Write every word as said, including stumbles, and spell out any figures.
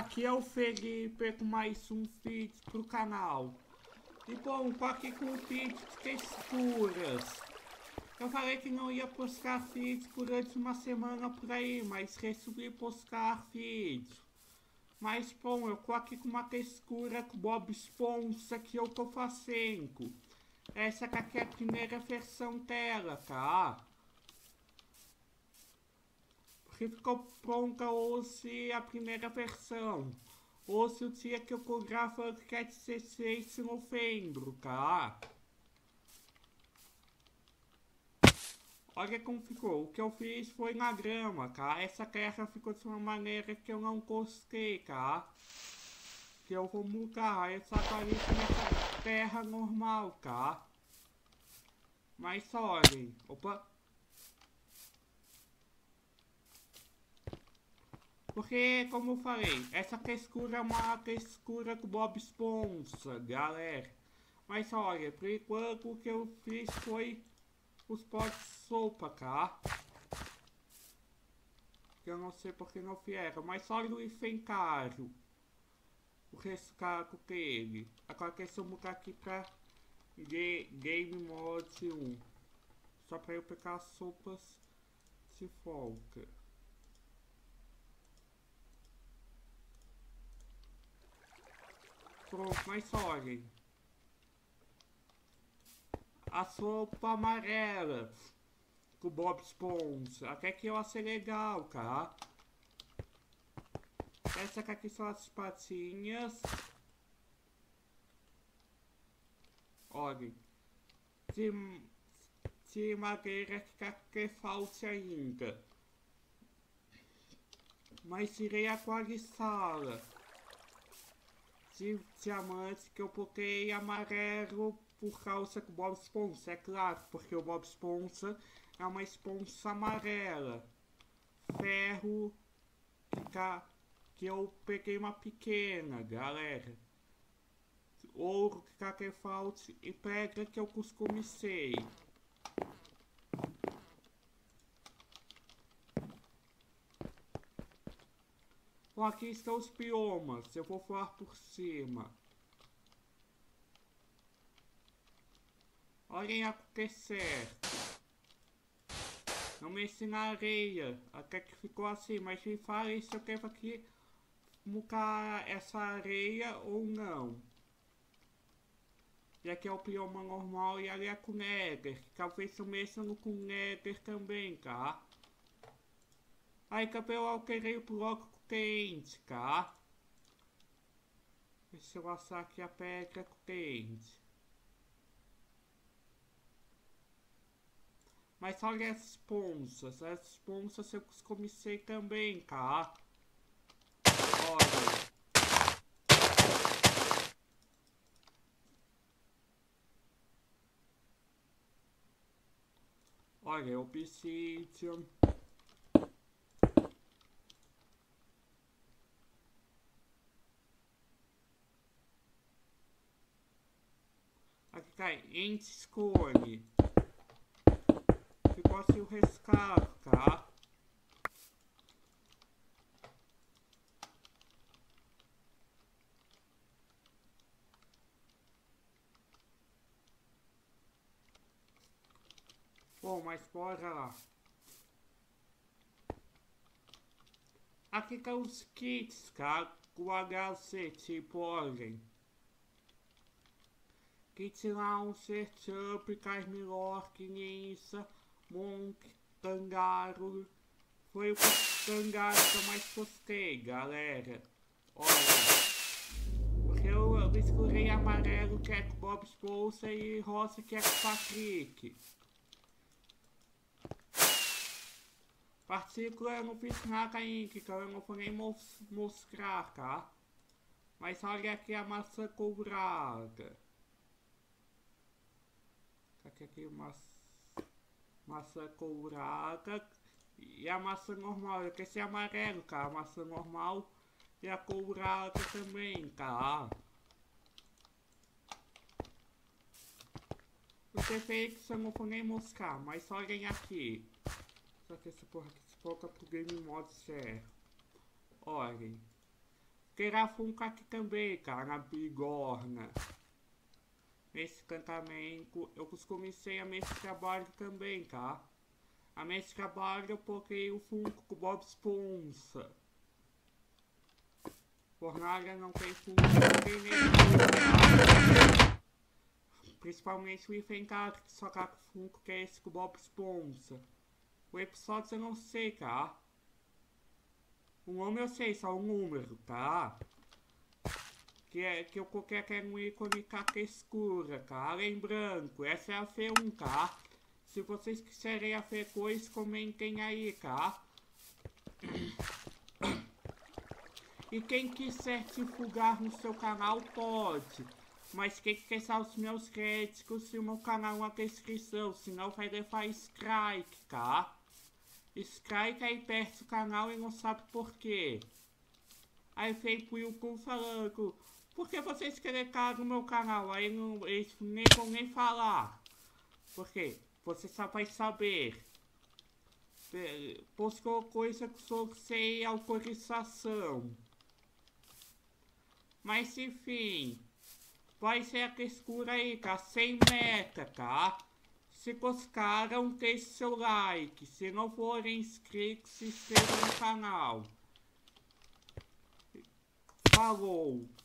Aqui é o Felipe com mais um vídeo pro canal. E bom, tô aqui com o vídeo de texturas. Eu falei que não ia postar vídeo durante uma semana por aí, mas resolvi postar vídeo. Mas bom, eu tô aqui com uma textura com Bob Esponja que eu tô fazendo. Essa aqui é a primeira versão dela, tá? Porque ficou pronta hoje a primeira versão. Hoje o dia que eu tô gravando que é dezesseis de novembro, tá? Olha como ficou. O que eu fiz foi na grama, tá? Essa terra ficou de uma maneira que eu não gostei, tá? Que eu vou mudar essa aparência nessa terra normal, tá? Mas olhem. Opa! Porque, como eu falei, essa textura é uma textura com Bob Esponja, galera. Mas olha, por enquanto o que eu fiz foi os potes de sopa, tá? Que eu não sei porque não vieram, mas olha o enfencaro. O rescaldo dele. Agora deixa eu mudar aqui pra Game Mode um. Só pra eu pegar as sopas de volta. Pronto, mas olhem. A sopa amarela com Bob Esponja. Até que eu achei legal, tá? Essa aqui são as patinhas. Olhem. De, de madeira que, que falta ainda. Mas tirei a coalissala. De diamante que eu botei amarelo por causa do Bob Esponja, é claro, porque o Bob Esponja é uma esponja amarela. Ferro que, tá, que eu peguei uma pequena, galera. Ouro que tá que falta e pedra que eu customizei. Bom, aqui estão os biomas, eu vou falar por cima. Olhem a que certo. Não mexi na areia, até que ficou assim, mas me fala se eu quero aqui mudar essa areia ou não. E aqui é o bioma normal e ali é com Nether, que talvez eu mexa no com Nether também, tá? Aí também eu alterei o bloco quente, tá? Deixa eu assar aqui a pedra quente. Mas olha as esponjas, as esponjas eu customizei também, tá? Olha. Olha, obsidian. Aqui cai Entiscone. Ficou assim o rescaldo, tá? Bom, mas bora lá. Aqui tá os kits, tá? O H C, tipo, olhem. Kit lá, um setup, Carmilork, Ninja, Monk, Tangaro. Foi o Tangaro que eu mais gostei, galera. Olha. Porque eu, eu escolhi amarelo, que é com Bob Esponja, e rosa, que é com Patrick. Partícula eu não fiz nada ainda, então eu não vou nem mostrar, tá? Mas olha aqui a maçã courada. Aqui, aqui maçã, maçã courada e a maçã normal. Eu quero ser amarelo, tá? A maçã normal e a courada também, tá? Os efeitos eu não vou nem mostrar, mas olhem aqui. Só que essa porra aqui se volta pro Game Mode certo. Olhem. criar Funko aqui também, cara, na bigorna. Nesse cantamento, eu comecei a messe trabalho também, tá? A messe trabalho eu coloquei o Funko com o Bob Esponja. Fornalha não tem Funko, não tem nem tá? Principalmente o Inventário que só tá com Funko, que é esse com o Bob Esponja. O episódio eu não sei, tá? O nome eu sei, só o número, tá? Que, é, que eu coloquei aqui no ícone caca escura, tá? Lembrando, essa é a F um, tá? Se vocês quiserem a F dois, comentem aí, tá? E quem quiser divulgar no seu canal, pode. Mas quem quer saber os meus créditos e o meu canal na descrição, senão vai levar strike, tá? Strike aí perto do canal e não sabe por quê. Aí veio pro YouTube falando, por que vocês clicaram no meu canal? Aí não, eles nem vão nem falar. Por quê? Você só vai saber. Postou coisa que sou sem autorização. Mas enfim, vai ser a escura aí, tá? Sem meta, tá? Se gostaram, deixe seu like. Se não forem inscritos, se inscrevam no canal. Falou!